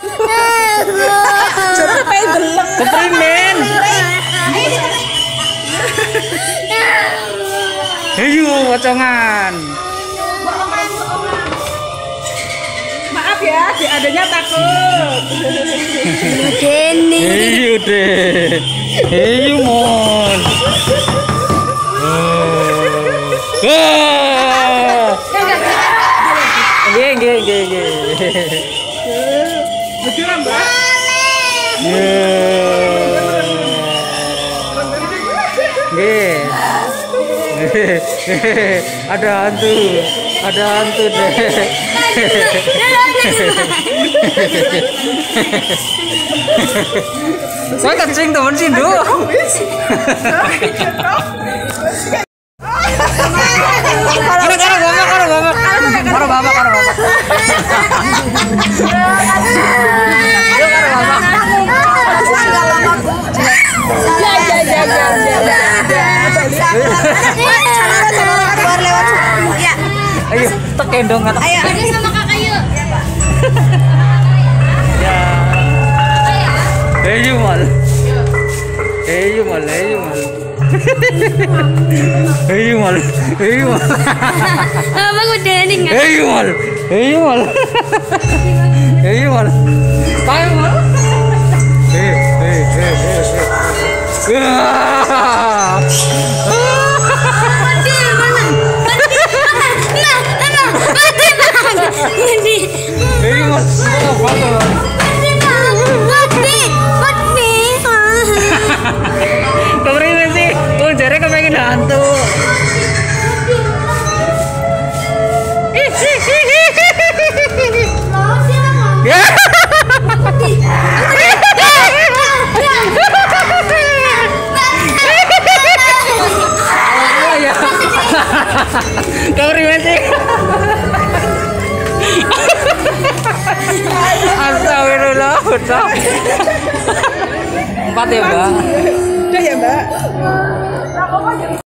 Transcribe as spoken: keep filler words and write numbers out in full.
Jadi pengen deleng. Keprimen. Ayo pocongan. Maaf ya, si adanya takut. Deni. Ayo deh. Ayo mon. Wah. Nggih nggih nggih nggih. Betul Mbak. Nggih. Ada hantu, ada hantu deh. Saya kencing temen sih du. Karo karo bapak karo bapak karo bapak karo bapak. Ayo karo bapak. Ya ya ya ya. Ayo tekendong kata. Ayo, ada sama kakak yuk. Ya. Ayo mal. Ayo mal, ayo mal. Ayo mal, ayo mal. Abang udah nih. Ayo mal, ayo mal. Ayo mal. Ayo mal. Eh, eh, eh, eh. Wah. Mati mana? Mati mana? Nah, nah, mati bang. Mati. Ayo mal. Mati bang. Mati, mati. Keprimen sih? Wong jare kepengen hantu. Ya. Keprimen sih? Astagfirullah, udah. Empat ya, Mbak. Udah ya Mbak.